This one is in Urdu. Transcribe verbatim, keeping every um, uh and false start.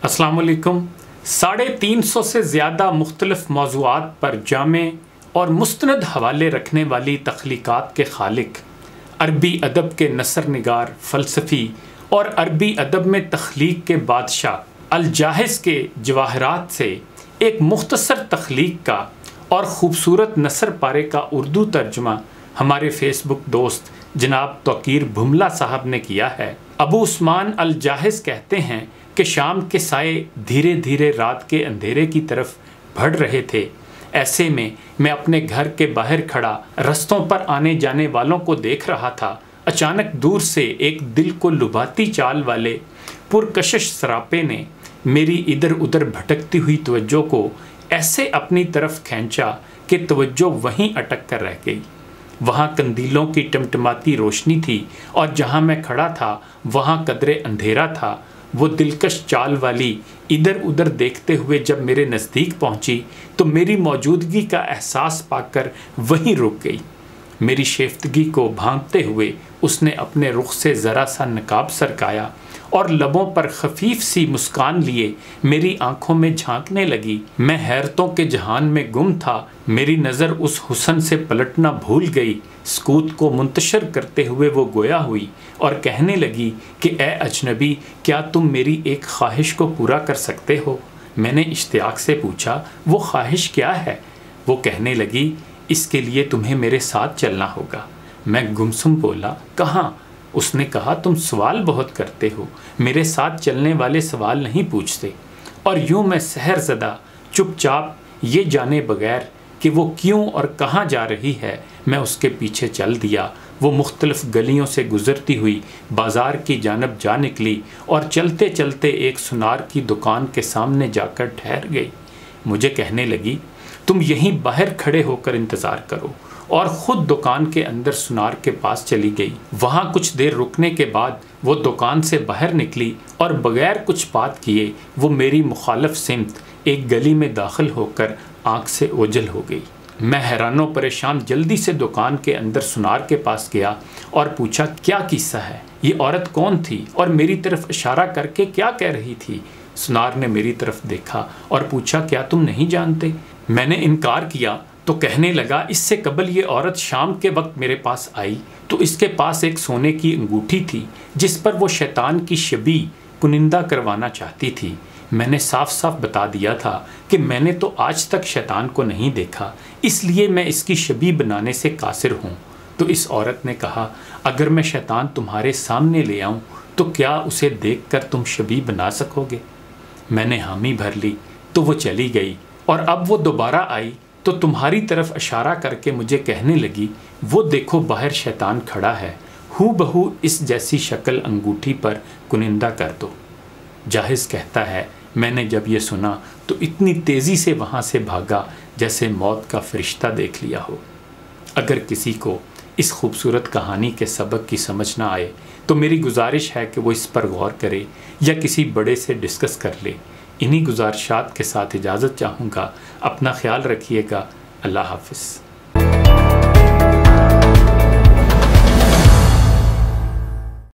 السلام علیکم۔ ساڑھے تین سو سے زیادہ مختلف موضوعات پر جامع اور مستند حوالے رکھنے والی تخلیقات کے خالق، عربی ادب کے نثر نگار، فلسفی اور عربی ادب میں تخلیق کے بادشاہ الجاحظ کے جواہرات سے ایک مختصر تخلیق کا اور خوبصورت نثر پارے کا اردو ترجمہ ہمارے فیس بک دوست جناب توقیر بھملا صاحب نے کیا ہے۔ ابو عثمان الجاحظ کہتے ہیں کہ شام کے سائے دھیرے دھیرے رات کے اندھیرے کی طرف بڑھ رہے تھے۔ ایسے میں میں اپنے گھر کے باہر کھڑا رستوں پر آنے جانے والوں کو دیکھ رہا تھا۔ اچانک دور سے ایک دل کو لبھاتی چال والے پرکشش سراپے نے میری ادھر ادھر بھٹکتی ہوئی توجہ کو ایسے اپنی طرف کھینچا کہ توجہ وہیں اٹک کر رہ گئی۔ وہاں قندیلوں کی ٹمٹماتی روشنی تھی اور جہاں میں کھڑا تھا وہاں قدرے اندھیرا تھا۔ وہ دلکش چال والی ادھر ادھر دیکھتے ہوئے جب میرے نزدیک پہنچی تو میری موجودگی کا احساس پا کر وہیں رک گئی۔ میری شیفتگی کو بھانپتے ہوئے اس نے اپنے رخ سے ذرا سا نقاب سرکایا اور لبوں پر خفیف سی مسکان لیے میری آنکھوں میں جھانکنے لگی۔ میں حیرتوں کے جہان میں گم تھا۔ میری نظر اس حسن سے پلٹنا بھول گئی۔ سکوت کو منتشر کرتے ہوئے وہ گویا ہوئی اور کہنے لگی کہ اے اجنبی، کیا تم میری ایک خواہش کو پورا کر سکتے ہو؟ میں نے اشتیاق سے پوچھا، وہ خواہش کیا ہے؟ وہ کہنے لگی، اس کے لیے تمہیں میرے ساتھ چلنا ہوگا۔ میں گمسم بولا، کہاں؟ اس نے کہا، تم سوال بہت کرتے ہو، میرے ساتھ چلنے والے سوال نہیں پوچھتے۔ اور یوں میں سحر زدہ چپ چاپ یہ جانے بغیر کہ وہ کیوں اور کہاں جا رہی ہے میں اس کے پیچھے چل دیا۔ وہ مختلف گلیوں سے گزرتی ہوئی بازار کی جانب جا نکلی اور چلتے چلتے ایک سنار کی دکان کے سامنے جا کر ٹھہر گئی۔ مجھے کہنے لگی، تم یہیں باہر کھڑے ہو کر انتظار کرو، اور خود دکان کے اندر سنار کے پاس چلی گئی۔ وہاں کچھ دیر رکنے کے بعد وہ دکان سے باہر نکلی اور بغیر کچھ بات کیے وہ میری مخالف سمت ایک گلی میں داخل ہو کر آنکھ سے اوجھل ہو گئی۔ میں حیران و پریشان جلدی سے دکان کے اندر سنار کے پاس گیا اور پوچھا، کیا قصہ ہے؟ یہ عورت کون تھی اور میری طرف اشارہ کر کے کیا کہہ رہی تھی؟ سنار نے میری طرف دیکھا اور پوچھا، کیا تم نہیں جانتے؟ میں نے انکار کیا تو کہنے لگا، اس سے قبل یہ عورت شام کے وقت میرے پاس آئی تو اس کے پاس ایک سونے کی انگوٹھی تھی جس پر وہ شیطان کی شبیہ کنندہ کروانا چاہتی تھی۔ میں نے صاف صاف بتا دیا تھا کہ میں نے تو آج تک شیطان کو نہیں دیکھا، اس لیے میں اس کی شبیہ بنانے سے قاصر ہوں۔ تو اس عورت نے کہا، اگر میں شیطان تمہارے سامنے لے آؤں تو کیا اسے دیکھ کر تم شبیہ بنا سکو گے؟ میں نے حامی بھر لی تو وہ چلی گئی، اور اب وہ دوبارہ آئی تو تمہاری طرف اشارہ کر کے مجھے کہنے لگی، وہ دیکھو باہر شیطان کھڑا ہے، ہو بہو اس جیسی شکل انگوٹھی پر کنندہ کر دو۔ جاحظ کہتا ہے، میں نے جب یہ سنا تو اتنی تیزی سے وہاں سے بھاگا جیسے موت کا فرشتہ دیکھ لیا ہو۔ اگر کسی کو اس خوبصورت کہانی کے سبق کی سمجھ نہ آئے تو میری گزارش ہے کہ وہ اس پر غور کرے یا کسی بڑے سے ڈسکس کر لے۔ انہی گزارشات کے ساتھ اجازت چاہوں گا۔ اپنا خیال رکھیے گا۔ اللہ حافظ۔